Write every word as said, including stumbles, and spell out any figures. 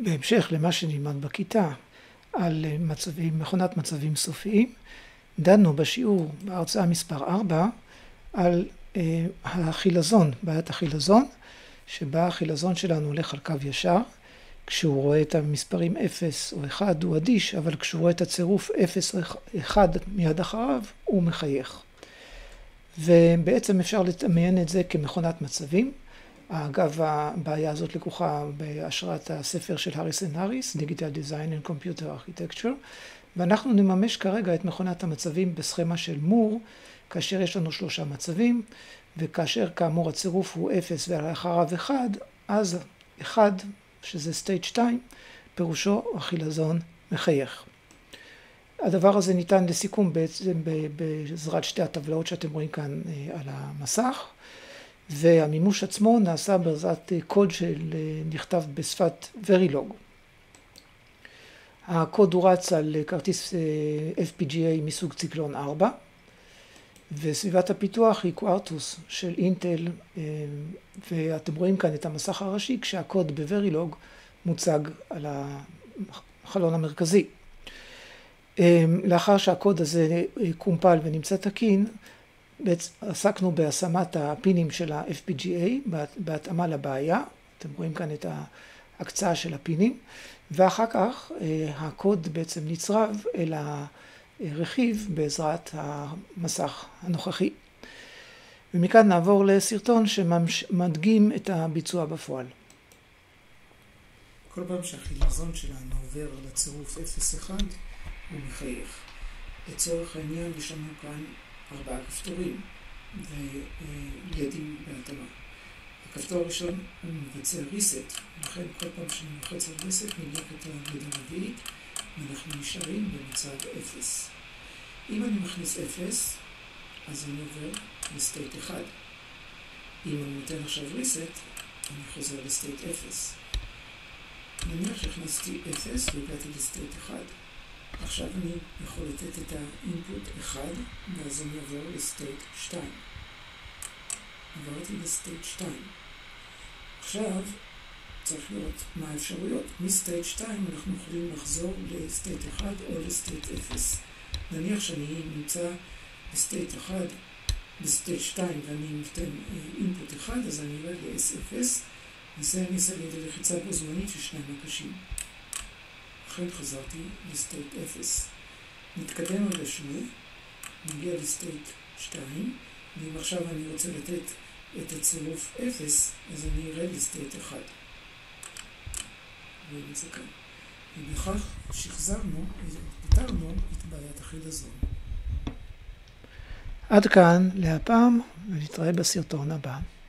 בהמשך למה שנלמד בכיתה על מצבים, מכונת מצבים סופיים, דנו בשיעור בהרצאה מספר ארבע על אה, החילזון, בעיית החילזון, שבה החילזון שלנו הולך על קו ישר, כשהוא רואה את המספרים אפס או אחד הוא אדיש, אבל כשהוא רואה את הצירוף אפס או אחד מיד אחריו הוא מחייך. ובעצם אפשר לדמיין את זה כמכונת מצבים. אגב, הבעיה הזאת לקוחה בהשראת הספר של Harris&Harris, Digital Design and Computer Architecture, ואנחנו נממש כרגע את מכונת המצבים בסכמה של מור, כאשר יש לנו שלושה מצבים, וכאשר כאמור הצירוף הוא אפס ולאחריו אחד, אז אחד, שזה state שתיים, פירושו החילזון מחייך. הדבר הזה ניתן לסיכום בעצם בעזרת שתי הטבלאות שאתם רואים כאן על המסך, והמימוש עצמו נעשה בעזרת קוד שנכתב בשפת Verilog. הקוד הוא רץ על כרטיס אף פי ג'י איי מסוג ציקלון ארבע, וסביבת הפיתוח היא קוארטוס של אינטל, ואתם רואים כאן את המסך הראשי כשהקוד ב-Verilog מוצג על החלון המרכזי. לאחר שהקוד הזה קומפל ונמצא תקין, עסקנו בהשמת הפינים של ה-אף פי ג'י איי בהתאמה לבעיה. אתם רואים כאן את ההקצאה של הפינים, ואחר כך הקוד בעצם נצרב אל הרכיב בעזרת המסך הנוכחי. ומכאן נעבור לסרטון שמדגים את הביצוע בפועל. כל פעם שהחילזון שלנו עובר לצירוף אפס אחד, הוא מחייך. לצורך העניין יש לנו כאן ארבעה כפתורים וידים בהתאמה. הכפתור הראשון הוא מבצע reset, לכן כל פעם שאני לוחץ על reset נדלק את היד הרביעית ואנחנו נשארים במצב אפס. אם אני מכניס אפס, אז אני עובר לסטייט אחד. אם אני נותן עכשיו reset, אני חוזר לסטייט אפס. נניח שהכנסתי אפס והגעתי לסטייט אחד. עכשיו אני יכול לתת את האינפוט אחד, ואז אני עובר לסטייט שתיים. עברתי לסטייט שתיים. עכשיו צריך לראות מה האפשרויות. מסטייט שתיים אנחנו יכולים לחזור לסטייט אחד או לסטייט אפס. נניח שאני נמצא בסטייט אחד, בסטייט שתיים ואני נותן אינפוט אחד, אז אני עובד ל-אס אפס, וזה אני אעשה לידי לחיצה בו זמנית של שניים הקשים. לכן חזרתי לסטייט אפס. נתקדם רגע שוב, נגיע לסטייט שתיים, ואם עכשיו אני רוצה לתת את הצירוף אפס, אז אני ארד לסטייט אחד. רואים את זה כאן. ובכך שחזרנו, פתרנו את בעיית החילזון. עד כאן להפעם, ונתראה בסרטון הבא.